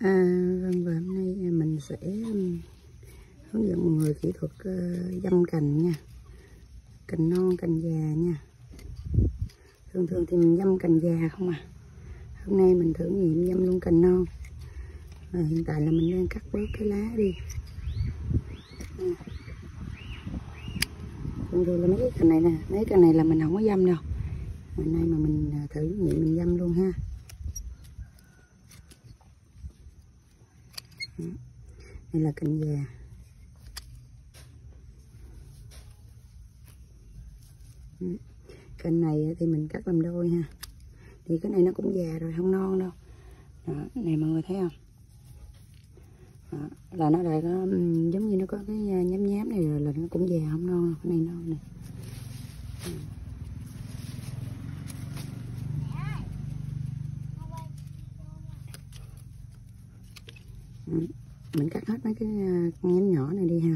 Vâng, và hôm nay mình sẽ hướng dẫn mọi người kỹ thuật dăm cành nha. Cành non, cành già nha. Thường thường thì mình dăm cành già không à. Hôm nay mình thử nghiệm dăm luôn cành non. Và hiện tại là mình đang cắt bớt cái lá đi. Thường thường là mấy cái cành này nè, mấy cành này là mình không có dăm đâu. Hôm nay mà mình thử nghiệm mình dăm luôn ha. Đây là cành già. Cành này thì mình cắt làm đôi ha. Thì cái này nó cũng già rồi, không non đâu. Đó, này mọi người thấy không? Đó, là nó đã có giống như nó có cái nhám nhám này rồi, là nó cũng già không non đâu. Cái này non nè. Mình cắt hết mấy cái con nhánh nhỏ này đi ha.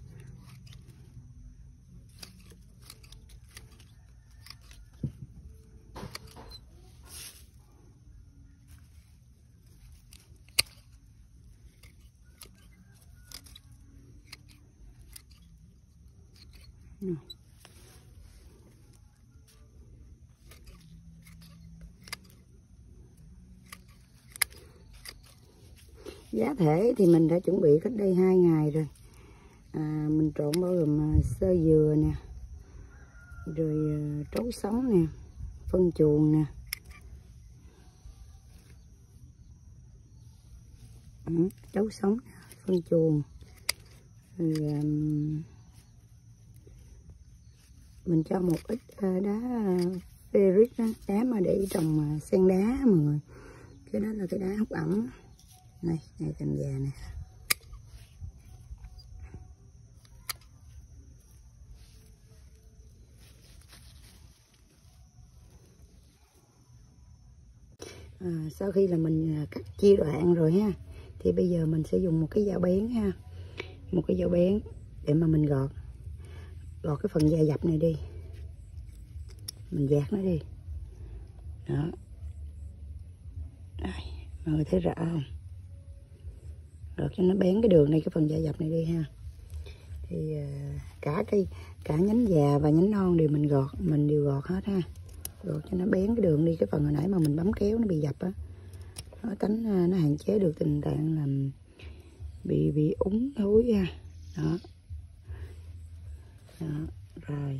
Giá thể thì mình đã chuẩn bị cách đây 2 ngày rồi. Mình trộn bao gồm sơ dừa nè, rồi trấu sống nè, phân chuồng nè, trấu sống, phân chuồng, rồi mình cho một ít đá ferrit đó, đá mà để trồng sen đá mọi người. Cái đó là cái đá hút ẩm. Này cành già nè. Sau khi là mình cắt chia đoạn rồi ha, thì bây giờ mình sẽ dùng một cái dao bén ha, một cái dao bén để mà mình gọt cái phần da dập này đi, mình dạt nó đi. Đó, đây, mọi người thấy rõ không? Gọt cho nó bén cái đường này, cái phần da dập này đi ha. Thì cả nhánh già và nhánh non đều mình đều gọt hết ha. Gọt cho nó bén cái đường đi, cái phần hồi nãy mà mình bấm kéo nó bị dập á, nó tránh, nó hạn chế được tình trạng làm bị úng thối ha. Đó. Đó, rồi.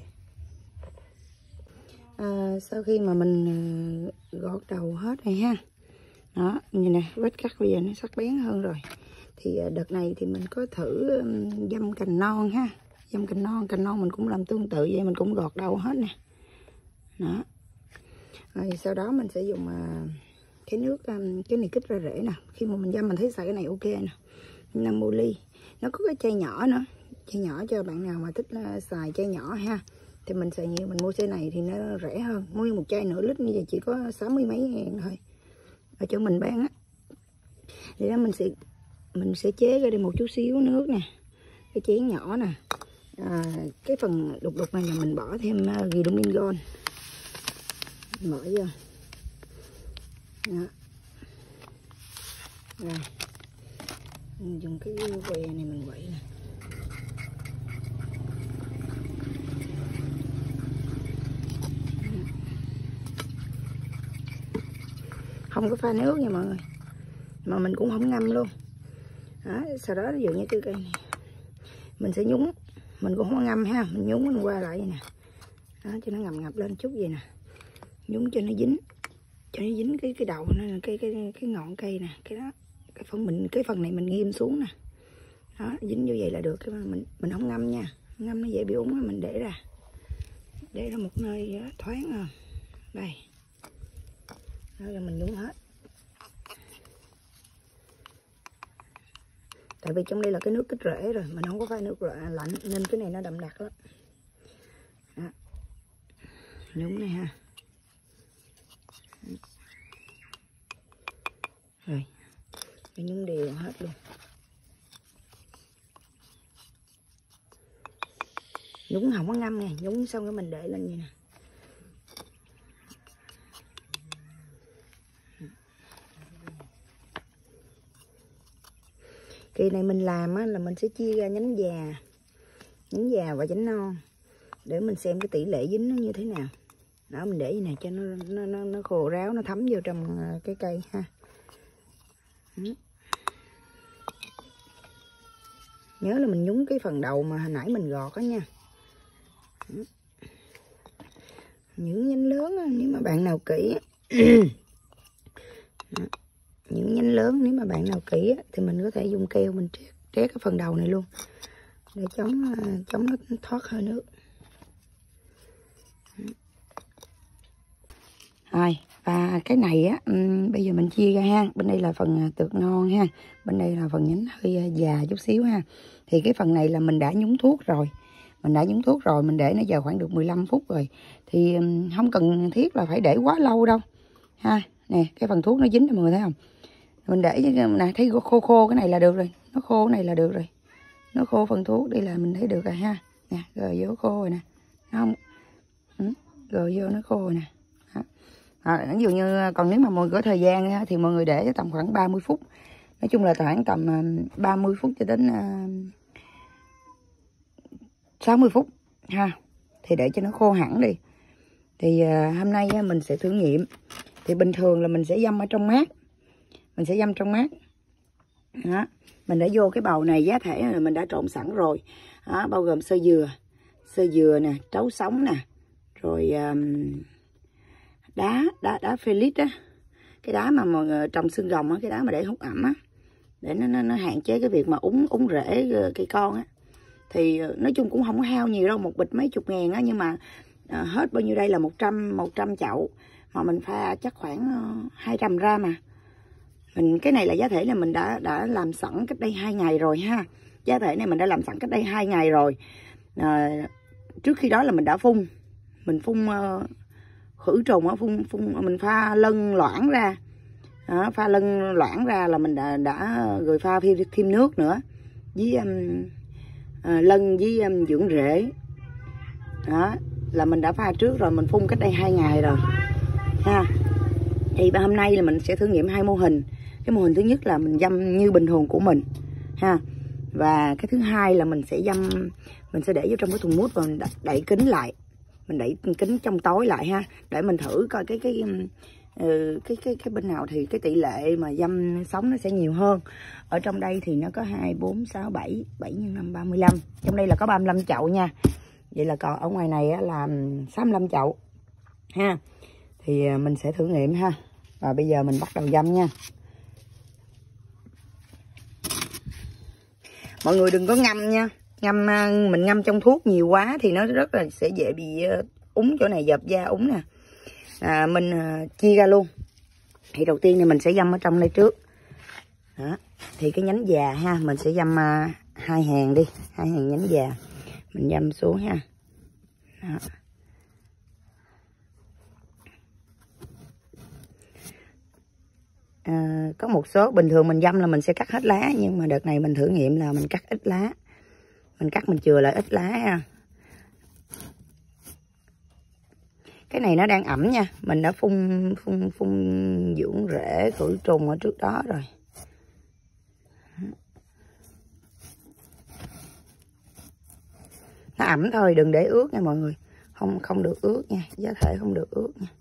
Sau khi mà mình gọt đầu hết này ha, đó như nè, vết cắt bây giờ nó sắc bén hơn rồi. Thì đợt này thì mình có thử dăm cành non ha, dăm cành non mình cũng làm tương tự vậy, mình cũng gọt đầu hết nè. Đó. Rồi sau đó mình sẽ dùng cái nước, cái này kích ra rễ nè. Khi mà mình dăm mình thấy xài cái này ok nè, 50 ly. Nó có cái chai nhỏ nữa, chai nhỏ cho bạn nào mà thích xài chai nhỏ ha. Thì mình xài nhiều, mình mua chai này thì nó rẻ hơn. Mua một chai nửa lít như vậy chỉ có 60 mấy ngàn thôi, ở chỗ mình bán á. Thì đó mình sẽ chế ra đây một chút xíu nước nè, cái chén nhỏ nè. Cái phần đục này là mình bỏ thêm Vitamin Gold, bỏ vô. Đó. Rồi mình dùng cái que này mình quậy nè. Không có pha nước nha mọi người, mà mình cũng không ngâm luôn. Đó, sau đó ví dụ như cái cây này mình sẽ nhúng, mình cũng không có ngâm ha, mình nhúng mình qua lại vậy nè. Đó, cho nó ngập lên chút vậy nè, nhúng cho nó dính cái đầu nó, cái ngọn cây nè, cái đó, cái phần này mình ghim xuống nè. Đó, dính như vậy là được. Cái mình không ngâm nha, ngâm nó dễ bị úng, mình để ra một nơi thoáng à. Đây, đó là mình nhúng hết. Tại vì trong đây là cái nước kích rễ rồi, mình không có pha nước lạnh nên cái này nó đậm đặc lắm. Đó. Nhúng này ha. Rồi, mình nhúng đều hết luôn. Nhúng không có ngâm nha, nhúng xong cái mình để lên như nè. Kỳ này mình làm á, là mình sẽ chia ra nhánh già và nhánh non để mình xem cái tỷ lệ dính nó như thế nào. Đó, mình để như này cho nó khô ráo, nó thấm vô trong cái cây ha. Nhớ là mình nhúng cái phần đầu mà hồi nãy mình gọt đó nha. Những nhánh lớn nếu mà bạn nào kỹ những nhánh lớn nếu mà bạn nào kỹ thì mình có thể dùng keo mình trét cái phần đầu này luôn để chống nó thoát hơi nước. Rồi, và cái này á, bây giờ mình chia ra ha. Bên đây là phần tược non ha, bên đây là phần nhánh hơi già chút xíu ha. Thì cái phần này là mình đã nhúng thuốc rồi. Mình để nó giờ khoảng được 15 phút rồi. Thì không cần thiết là phải để quá lâu đâu ha. Nè, cái phần thuốc nó dính mọi người thấy không? Mình để nè, thấy khô cái này là được rồi. Nó khô cái này là được rồi. Nó khô phần thuốc đây là mình thấy được rồi ha. Nè, rồi vô khô rồi nè. Nó không. Rồi vô nó khô rồi nè. Ví dụ như còn nếu mà mọi người có thời gian thì mọi người để tầm khoảng 30 phút. Nói chung là khoảng tầm 30 phút cho đến 60 phút ha. Thì để cho nó khô hẳn đi. Thì hôm nay mình sẽ thử nghiệm. Thì bình thường là mình sẽ dăm ở trong mát. Đó. Mình đã vô cái bầu này giá thể là mình đã trộn sẵn rồi. Đó, bao gồm sơ dừa nè, trấu sống nè, rồi đá Felix á, cái đá mà mọi người trồng xương rồng á, cái đá mà để hút ẩm á, để nó hạn chế cái việc mà úng rễ cây con á. Thì nói chung cũng không có hao nhiều đâu, một bịch mấy chục ngàn á, nhưng mà hết bao nhiêu đây là 100 chậu mà mình pha chắc khoảng 200 gram mà. Cái này là giá thể là mình đã làm sẵn cách đây 2 ngày rồi ha. Giá thể này mình đã làm sẵn cách đây 2 ngày rồi. Trước khi đó là mình đã phun khử trùng á, mình pha lân loãng ra. Đó, pha lân loãng ra là mình đã rồi pha thêm nước nữa với lân với dưỡng rễ. Đó là mình đã pha trước rồi, mình phun cách đây 2 ngày rồi ha. Thì hôm nay là mình sẽ thử nghiệm 2 mô hình. Cái mô hình thứ nhất là mình dăm như bình thường của mình ha, và cái thứ hai là mình sẽ để vô trong cái thùng mút và mình đậy kín lại, mình đậy kín trong tối lại ha, để mình thử coi cái bên nào thì cái tỷ lệ mà dăm sống nó sẽ nhiều hơn. Ở trong đây thì nó có 2, 4, 6, 7 x 5 35. Trong đây là có 35 chậu nha. Vậy là còn ở ngoài này là 65 chậu ha. Thì mình sẽ thử nghiệm ha. Và bây giờ mình bắt đầu dăm nha. Mọi người đừng có ngâm nha. Mình ngâm trong thuốc nhiều quá thì nó rất là sẽ dễ bị úng chỗ này, dợp da úng nè. Mình chia ra luôn. Thì đầu tiên thì mình sẽ dăm ở trong đây trước. Đó. Thì cái nhánh già ha, mình sẽ dăm 2 hàng đi, 2 hàng nhánh già. Mình dăm xuống ha. Đó. Có một số bình thường mình dăm là mình sẽ cắt hết lá, nhưng mà đợt này mình thử nghiệm là mình cắt ít lá. Mình chừa lại ít lá ha. Cái này nó đang ẩm nha, mình đã phun dưỡng rễ khử trùng ở trước đó rồi. Nó ẩm thôi, đừng để ướt nha mọi người. Không được ướt nha, giá thể không được ướt nha.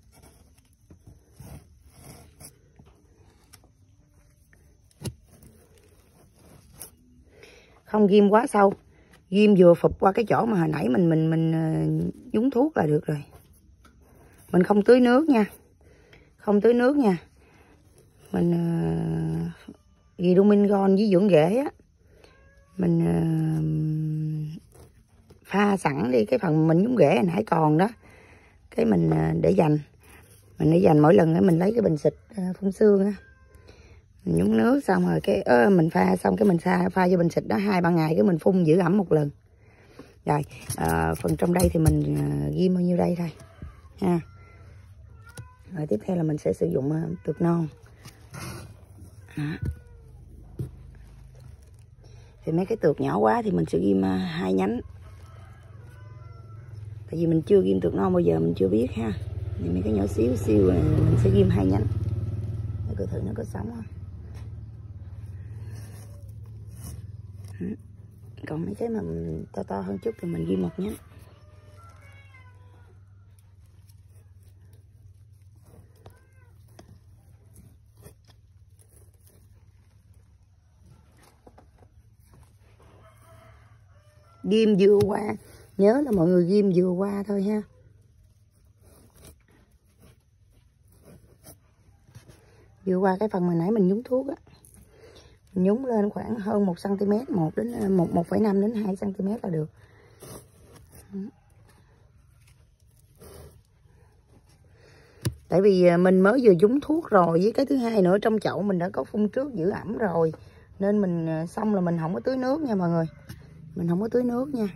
Không ghim quá sâu, ghim vừa phụp qua cái chỗ mà hồi nãy mình nhúng thuốc là được rồi. Mình không tưới nước nha, mình Guidomingon với dưỡng rễ á, mình pha sẵn đi cái phần mình nhúng rễ hồi nãy còn đó, cái mình để dành mỗi lần mình lấy cái bình xịt phun sương á, mình nhúng nước xong rồi cái mình pha xong cái mình pha vô bình xịt đó 2-3 ngày cái mình phun giữ ẩm một lần. Rồi phần trong đây thì mình ghim bao nhiêu đây thôi ha. Rồi tiếp theo là mình sẽ sử dụng tược non. Đó. Thì mấy cái tược nhỏ quá thì mình sẽ ghim 2 nhánh. Tại vì mình chưa ghim tược non bao giờ, mình chưa biết ha. Thì mấy cái nhỏ xíu này mình sẽ ghim 2 nhánh. Để coi thử nó có sống không. Còn mấy cái mà to to hơn chút thì mình ghi một nhé. Ghim vừa qua, nhớ là mọi người ghim vừa qua thôi ha. Vừa qua cái phần mà nãy mình nhúng thuốc á, mình nhúng lên khoảng hơn 1 cm, 1,5 đến 2 cm là được. Tại vì mình mới vừa nhúng thuốc rồi, với cái thứ hai nữa trong chậu mình đã có phun trước giữ ẩm rồi, nên mình xong là mình không có tưới nước nha mọi người. Mình không có tưới nước nha.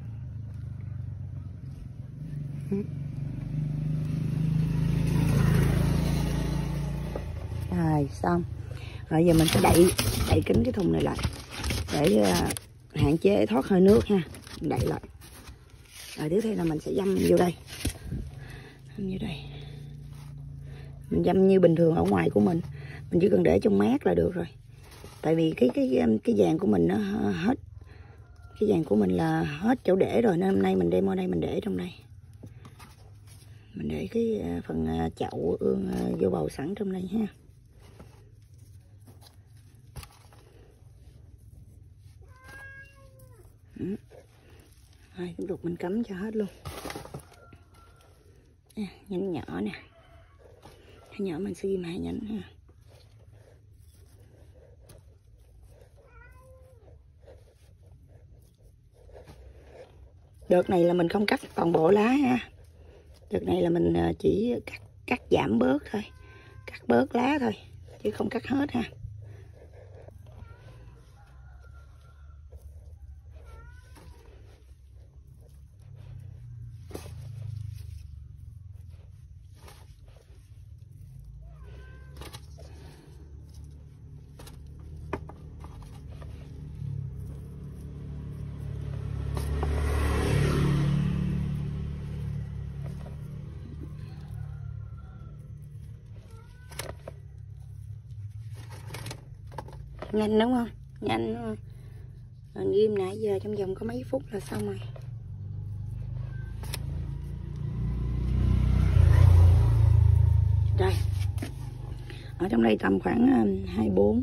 Rồi xong. Rồi giờ mình sẽ đậy kín cái thùng này lại để hạn chế thoát hơi nước ha. Đậy lại. Rồi tiếp theo là mình sẽ dăm vô đây. Như đây. Mình dăm như bình thường ở ngoài của mình chỉ cần để trong mát là được rồi. Tại vì cái vàng của mình nó hết, cái vàng của mình là hết chỗ để rồi, nên hôm nay mình đem qua đây mình để trong đây. Mình để cái phần chậu ương vô bầu sẵn trong đây ha. Rồi tiếp tục mình cắm cho hết luôn. Nhánh nhỏ nè, nhánh nhỏ mình sẽ ghim 2 nhánh ha. Đợt này là mình không cắt toàn bộ lá ha. Đợt này là mình chỉ cắt giảm bớt thôi, cắt bớt lá thôi chứ không cắt hết ha. Nhanh đúng không? Nhanh đúng không? Mình ghim nãy giờ trong vòng có mấy phút là xong rồi. Đây. Ở trong đây tầm khoảng 24,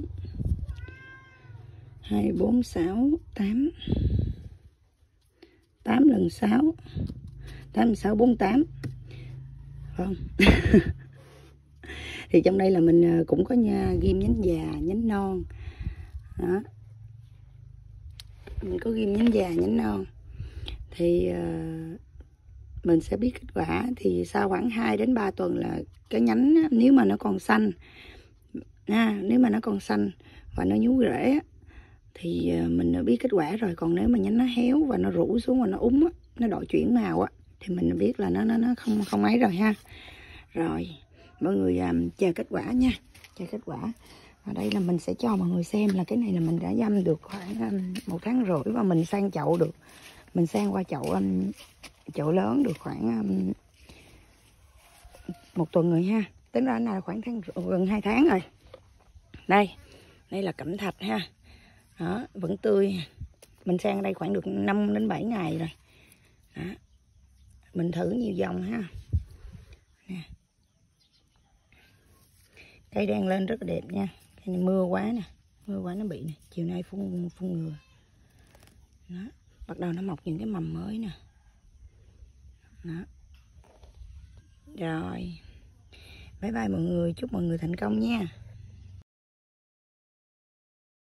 6, 8. 8 lần 6. 8 lần 6 48. Không. Thì trong đây là mình cũng có ghim nhánh già, nhánh non. Đó. Mình có ghim nhánh già, nhánh non. Thì mình sẽ biết kết quả thì sau khoảng 2 đến 3 tuần là cái nhánh nếu mà nó còn xanh nếu mà nó còn xanh và nó nhú rễ thì mình đã biết kết quả rồi. Còn nếu mà nhánh nó héo và nó rũ xuống và nó úng nó đổi chuyển màu thì mình biết là nó không ấy rồi ha. Rồi mọi người chờ kết quả nha, chờ kết quả. Ở đây là mình sẽ cho mọi người xem là cái này là mình đã dăm được khoảng 1 tháng rưỡi và mình sang chậu được, mình sang qua chậu lớn được khoảng 1 tuần rồi ha. Tính ra là khoảng gần 2 tháng rồi. Đây là cẩm thạch ha. Đó, vẫn tươi. Mình sang đây khoảng được 5 đến 7 ngày rồi. Đó. Mình thử nhiều dòng ha. Nè. Cây đang lên rất là đẹp nha. Cây này mưa quá nè, mưa quá nó bị nè, chiều nay phun ngừa. Đó, bắt đầu nó mọc những cái mầm mới nè. Đó. Rồi. Bye bye mọi người, chúc mọi người thành công nha.